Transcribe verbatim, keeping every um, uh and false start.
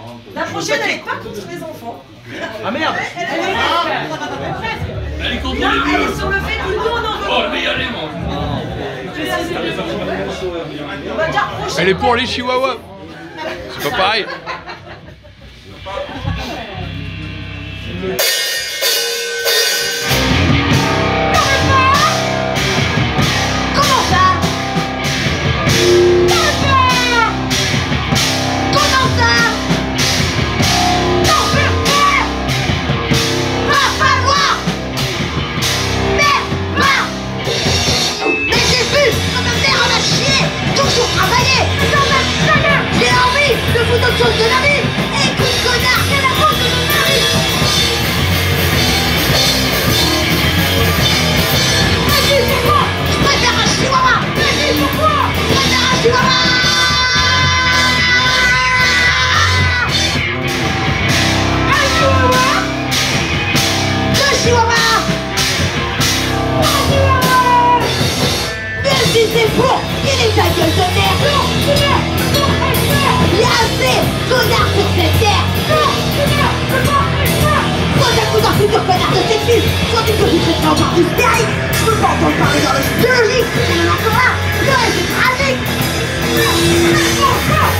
La prochaine, elle est pas contre les enfants. Ah merde. Elle, elle, elle, elle, Elle est contre non, les elle vieux. est sur le fait que nous, on en veut. Oh, mais allez, moi. On va dire prochaine. Elle est pour les chihuahuas. C'est pas pareil. Comment ça? Comment ça? Non, père! Va falloir! Merde! Va! Mais j'ai vu comme ma mère en a chié! Toujours travailler! Non, mais ça y est! J'ai envie de foutre autre chose de la vie! Écoute, connard, c'est la faute de mon mari! Vas-y, pourquoi? Je préfère un chihuahua! Vas-y, pourquoi? Je préfère un chihuahua! Un chihuahua? Deux chihuahuas! Un chihuahua! Mais si c'est pour, il est ta gueule de merde! Non, c'est bien! Non, c'est bien! assez, connard sur cette terre! Non, c'est bien! C'est pas ça! Soit un coup d'un futur connard de sexisme, soit une petite référence par hystérique! Je peux pas entendre parler dans la biologie! On en a encore un! Le reste est tragique!